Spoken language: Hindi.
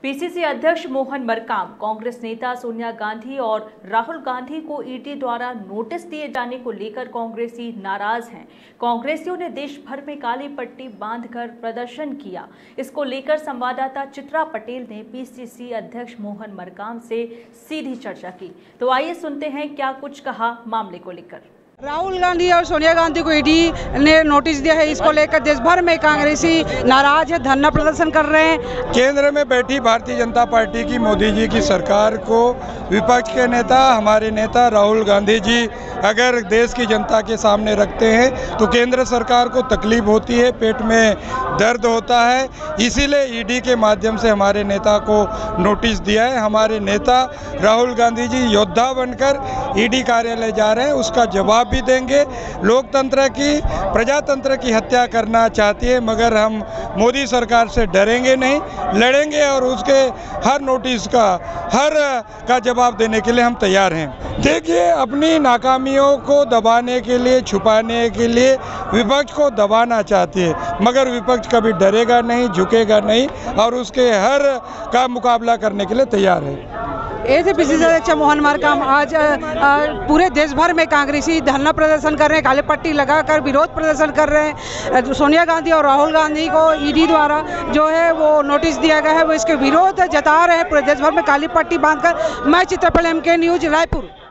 पीसीसी अध्यक्ष मोहन मरकाम कांग्रेस नेता सोनिया गांधी और राहुल गांधी को ईडी द्वारा नोटिस दिए जाने को लेकर कांग्रेसी नाराज हैं। कांग्रेसियों ने देश भर में काली पट्टी बांधकर प्रदर्शन किया। इसको लेकर संवाददाता चित्रा पटेल ने पीसीसी अध्यक्ष मोहन मरकाम से सीधी चर्चा की। तो आइए सुनते हैं क्या कुछ कहा मामले को लेकर। राहुल गांधी और सोनिया गांधी को ईडी ने नोटिस दिया है। इसको लेकर देश भर में कांग्रेसी नाराज है, धरना प्रदर्शन कर रहे हैं। केंद्र में बैठी भारतीय जनता पार्टी की मोदी जी की सरकार को विपक्ष के नेता, हमारे नेता राहुल गांधी जी अगर देश की जनता के सामने रखते हैं तो केंद्र सरकार को तकलीफ होती है, पेट में दर्द होता है। इसीलिए ईडी के माध्यम से हमारे नेता को नोटिस दिया है। हमारे नेता राहुल गांधी जी योद्धा बनकर ईडी कार्यालय जा रहे हैं, उसका जवाब भी देंगे। लोकतंत्र की, प्रजातंत्र की हत्या करना चाहती है, मगर हम मोदी सरकार से डरेंगे नहीं, लड़ेंगे और उसके हर नोटिस का, हर का जवाब देने के लिए हम तैयार हैं। देखिए, अपनी नाकामियों को दबाने के लिए, छुपाने के लिए विपक्ष को दबाना चाहती है, मगर विपक्ष कभी डरेगा नहीं, झुकेगा नहीं और उसके हर का मुकाबला करने के लिए तैयार है। ऐसे पीसीसी अध्यक्ष मोहन मरकाम आज पूरे देश भर में कांग्रेसी धरना प्रदर्शन कर रहे हैं, काली पट्टी लगाकर विरोध प्रदर्शन कर रहे हैं। सोनिया गांधी और राहुल गांधी को ईडी द्वारा जो है वो नोटिस दिया गया है, वो इसके विरोध जता रहे हैं पूरे देश भर में काली पट्टी बांधकर। मैं चित्रपल MK न्यूज रायपुर।